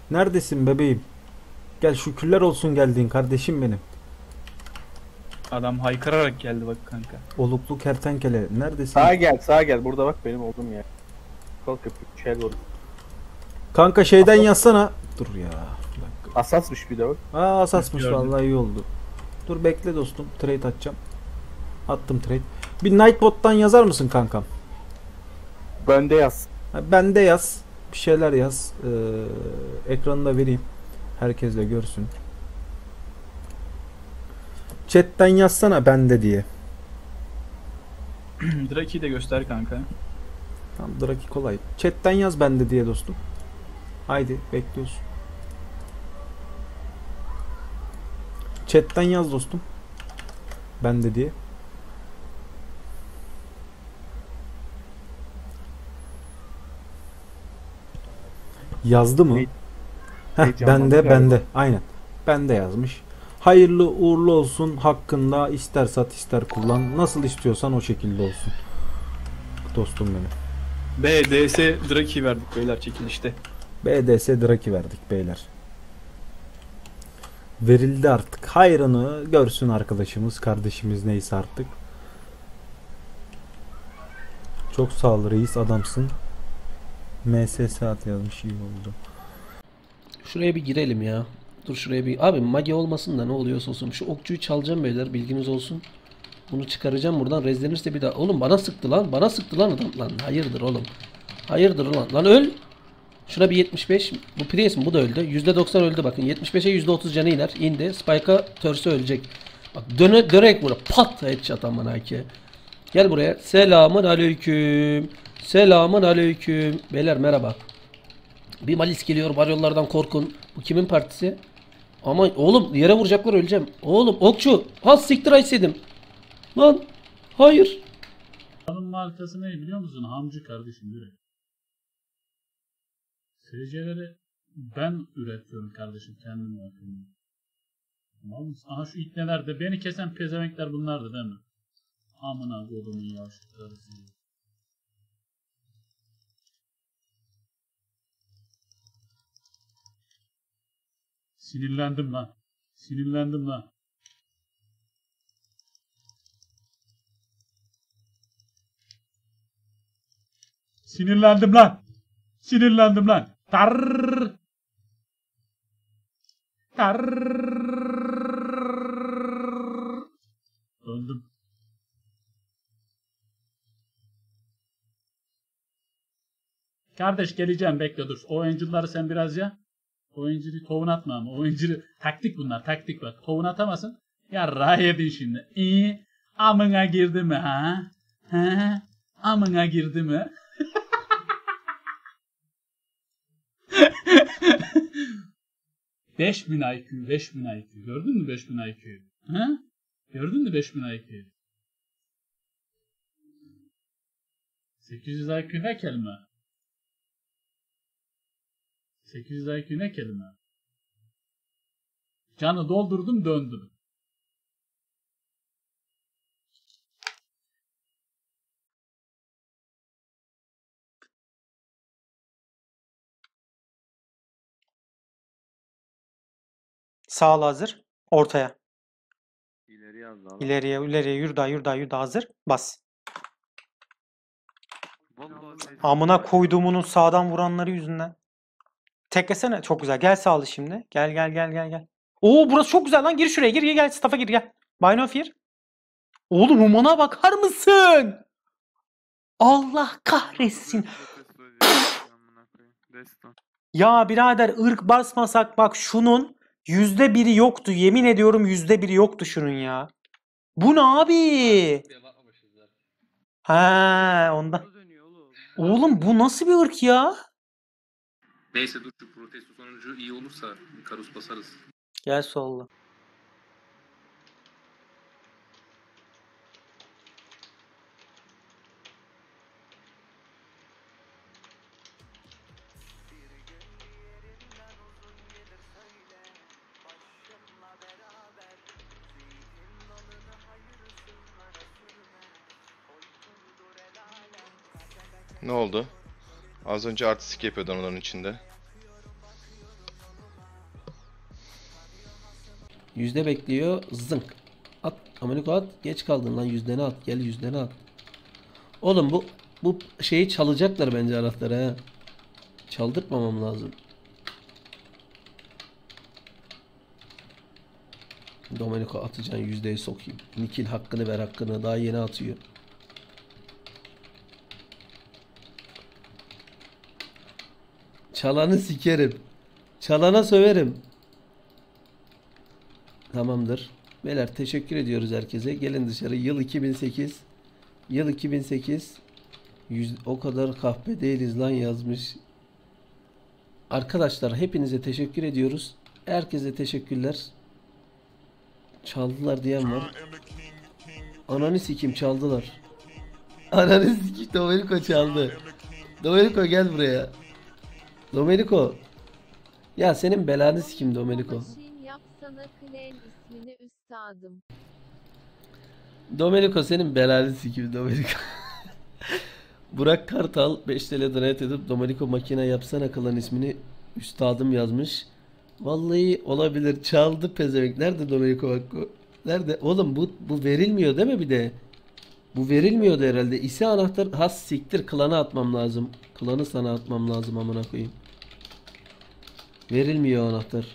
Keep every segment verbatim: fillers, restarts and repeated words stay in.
Neredesin bebeğim? Gel şükürler olsun geldiğin kardeşim benim. Adam haykırarak geldi bak kanka. Oluklu kertenkele neredesin? Sağa gel, sağa gel. Burada bak benim olduğum yer. Kol köpük, şel vur. Kanka şeyden Asas- yazsana. Dur ya. Bir dakika. Asasmış bir de o. Aa asasmış Gördüm. vallahi iyi oldu. Dur bekle dostum. Trade atacağım. Attım trade. Bir Nightbot'tan yazar mısın kankam? Bende yaz. Ha, bende yaz. Bir şeyler yaz. Ee, ekranı vereyim. Herkes de görsün. Chat'ten yazsana bende diye. Draki'yi de göster kanka. Tamam Draki kolay. Chat'ten yaz bende diye dostum. Haydi bekliyoruz. Chat'ten yaz dostum. Bende diye. Yazdı mı? Ne- Heh, Heyecanlandı bende galiba. bende. Aynen. Bende yazmış. Hayırlı uğurlu olsun. Hakkında ister sat ister kullan. Nasıl istiyorsan o şekilde olsun. Dostum benim. B, D, S, Draki verdik beyler çekilişte. B D S Draki verdik beyler. Verildi artık. Hayrını görsün arkadaşımız, kardeşimiz neyse artık. Çok sağ ol reis adamsın. M S saat yazmış iyi oldu. Şuraya bir girelim ya. Dur şuraya bir. Abi mage olmasın da ne oluyorsa olsun. Şu okçuyu çalacağım beyler bilginiz olsun. Bunu çıkaracağım buradan. Rezlenirse bir daha. Oğlum bana sıktı lan. Bana sıktı lan adam. Lan hayırdır oğlum. Hayırdır lan. Lan öl. Şuna bir yetmiş beş. Bu Prius mu? Bu da öldü. yüzde doksan öldü bakın. yetmiş beşe yüzde otuz canı iner. İndi. Spike'a törse ölecek. Bak döne dönerek burada. Pat headshot aman haki. Gel buraya. Selamun aleyküm. Selamun aleyküm. Beyler merhaba. Bir Malis geliyor. Varyollardan korkun. Bu kimin partisi? Ama oğlum yere vuracaklar öleceğim. Oğlum okçu. Az siktir aysedim. Lan. Hayır. Onun markası ne biliyor musun? Hamcı kardeşim direkt. S C'leri ben üretiyorum kardeşim kendim yapıyorum. Tamam mısın? Aha şu ipneler de beni kesen pezevenkler bunlardı değil mi? Amına kodumun yavşakları sizi. Sinirlendim lan. Sinirlendim lan. Sinirlendim lan. Sinirlendim lan. Tarrrr. Tarrrr. Öldüm. Kardeş geleceğim bekle dur. O Angel'ları sen biraz ya. O Angel'i tovun atma ama. O Angel'i taktik bunlar taktik bak. Tovun atamasın. Ya ray edin şimdi. İyi. Amına girdi mi ha? Ha? Amına girdi mi? beş bin I Q, beş bin I Q. Gördün mü beş bin I Q'yu? Ha? Gördün mü beş bin I Q'yu? sekiz yüz I Q ne kelime? sekiz yüz I Q ne kelime? Canı doldurdum döndüm. Sağ ol hazır. Ortaya. İleri yaz abi. İleriye, ileriye yürü daha, yürü daha, yürü daha hazır. Bas. Vallahi Amına koyduğumunun sağdan vuranları yüzünden. Teklesene. Çok güzel. Gel sağlı şimdi. Gel gel gel gel gel. Oo burası çok güzel lan. Gir şuraya. Gir gir gel. Staff'a gir gel. Bind of Fear. Oğlum Human'a bakar mısın? Allah kahretsin. Ya birader ırk basmasak bak şunun yüzde biri yoktu. Yemin ediyorum yüzde biri yoktu şunun ya. Bu ne abi? Ha ondan. Oğlum bu nasıl bir ırk ya? Neyse dur şu protesto sonucu iyi olursa Karus basarız. Gel solla. Ne oldu? Az önce artistik yapıyordun onların içinde. Yüzde bekliyor. Zınk. At. Amerika at. Geç kaldın lan. Yüzdeni at. Gel yüzdeni at. Oğlum bu bu şeyi çalacaklar bence anahtarı ha. Çaldırtmamam lazım. Domenico atacaksın, yüzdeyi sokayım. Nikil hakkını ver, hakkını. Daha yeni atıyor. Çalanı sikerim. Çalana söverim. Tamamdır. Beyler teşekkür ediyoruz herkese. Gelin dışarı. Yıl iki bin sekiz. Yıl iki bin sekiz. Yüz, o kadar kahpe değiliz lan yazmış. Arkadaşlar hepinize teşekkür ediyoruz. Herkese teşekkürler. Çaldılar diyen var. Ananı sikim çaldılar. Ananı sikim Domenico çaldı. Domenico gel buraya. Domenico. Ya senin belanı sikim Domenico. Yapsana Klen ismini üstadım. Domenico senin belanı sikim Domenico. Burak Kartal beş T L donate edip Domenico makine yapsana Klan ismini üstadım yazmış. Vallahi olabilir. Çaldı pezevenk. Nerede Domenico Vakko? Nerede? Oğlum bu bu verilmiyor değil mi bir de? Bu verilmiyordu herhalde. İse anahtar has siktir klana atmam lazım. Klanı sana atmam lazım amına koyayım. Verilmiyor anahtar.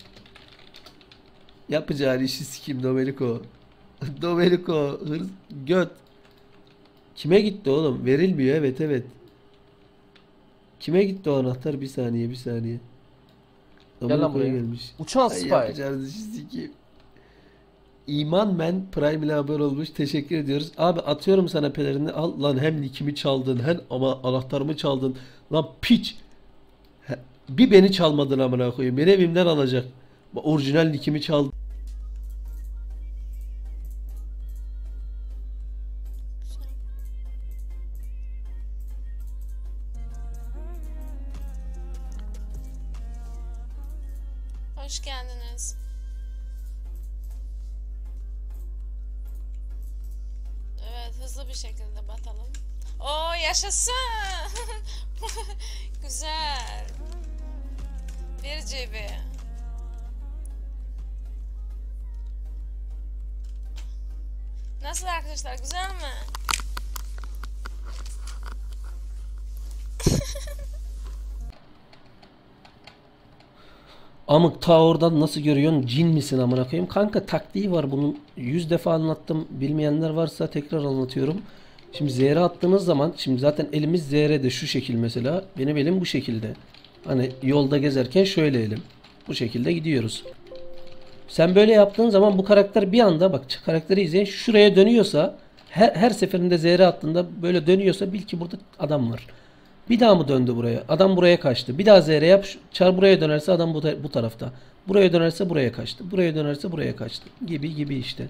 Yapacağın işi sikeyim Domenico. Domenico hırs göt. Kime gitti oğlum? Verilmiyor evet evet. Kime gitti o anahtar? Bir saniye bir saniye. Gel lan buraya. Gelmiş. Uçan Ay, Spy. yapacağınız işi sikeyim. İman Men Prime ile haber olmuş. Teşekkür ediyoruz. Abi atıyorum sana pelerini. Al lan hem nickimi çaldın hem ama anahtarımı çaldın. Lan piç. He, bir beni çalmadın amına koyayım. Beni evimden alacak. Orijinal nickimi çaldın. Hoş geldiniz. Evet, hızlı bir şekilde batalım. Oo yaşasın. Güzel. bir G B. Nasıl arkadaşlar? Güzel mi? Amık ta oradan nasıl görüyorsun? Cin misin amına koyayım? Kanka taktiği var bunun. yüz defa anlattım. Bilmeyenler varsa tekrar anlatıyorum. Şimdi Z R attığınız zaman şimdi zaten elimiz Z R'de şu şekil mesela. Benim elim bu şekilde. Hani yolda gezerken şöyle elim. Bu şekilde gidiyoruz. Sen böyle yaptığın zaman bu karakter bir anda bak karakteri izleyin şuraya dönüyorsa her, her seferinde Z R attığında böyle dönüyorsa bil ki burada adam var. Bir daha mı döndü buraya? Adam buraya kaçtı. Bir daha Z R yap. Çar buraya dönerse adam bu, bu tarafta. Buraya dönerse buraya kaçtı. Buraya dönerse buraya kaçtı. Gibi gibi işte.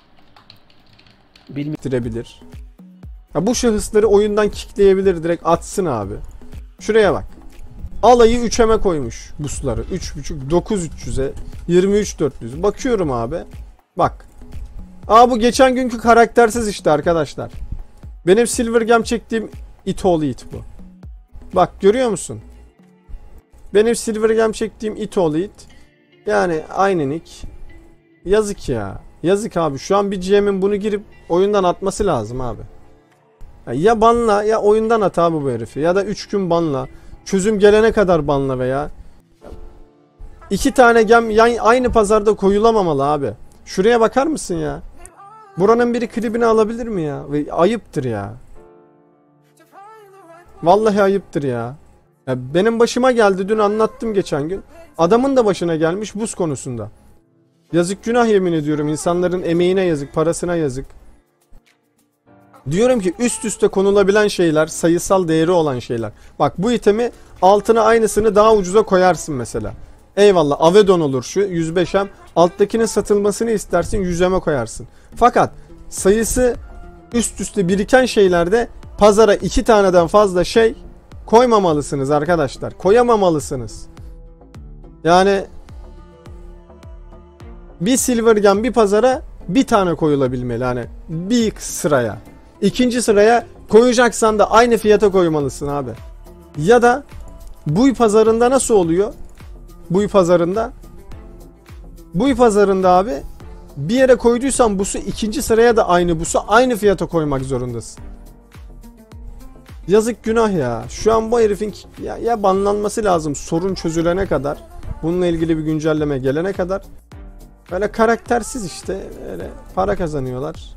Bilmiyorum. Ya bu şahısları oyundan kickleyebilir, direkt atsın abi. Şuraya bak. Alayı üçeme koymuş busları. üç buçuk dokuz üç yüze yirmi üç dört yüz. Bakıyorum abi. Bak. Aa bu geçen günkü karaktersiz işte arkadaşlar. Benim Silver Gem çektiğim it oğlu it bu. Bak görüyor musun? Benim Silver Gem çektiğim it oğlu it. Yani aynı nick. Yazık ya. Yazık abi. Şu an bir G M'in bunu girip oyundan atması lazım abi. Ya banla ya oyundan at abi bu herifi. Ya da üç gün banla. Çözüm gelene kadar banla veya. İki tane gem yan, aynı pazarda koyulamamalı abi. Şuraya bakar mısın ya? Buranın biri klibini alabilir mi ya? Ve ayıptır ya. Vallahi ayıptır ya. Ya benim başıma geldi, dün anlattım geçen gün. Adamın da başına gelmiş buz konusunda. Yazık günah yemin ediyorum. İnsanların emeğine yazık, parasına yazık. Diyorum ki üst üste konulabilen şeyler, sayısal değeri olan şeyler. Bak bu itemi altına aynısını daha ucuza koyarsın mesela. Eyvallah Avedon olur şu yüz beş em. Alttakinin satılmasını istersin yüz eme koyarsın. Fakat sayısı üst üste biriken şeylerde pazara iki taneden fazla şey koymamalısınız arkadaşlar. Koyamamalısınız. Yani bir Silver Gem bir pazara bir tane koyulabilmeli. Hani bir sıraya. İkinci sıraya koyacaksan da aynı fiyata koymalısın abi. Ya da bu pazarında nasıl oluyor? Bu pazarında Bu pazarında abi bir yere koyduysan busu ikinci sıraya da aynı busu aynı fiyata koymak zorundasın. Yazık günah ya. Şu an bu herifin ya, ya banlanması lazım sorun çözülene kadar. Bununla ilgili bir güncelleme gelene kadar. Böyle karaktersiz işte. Öyle para kazanıyorlar.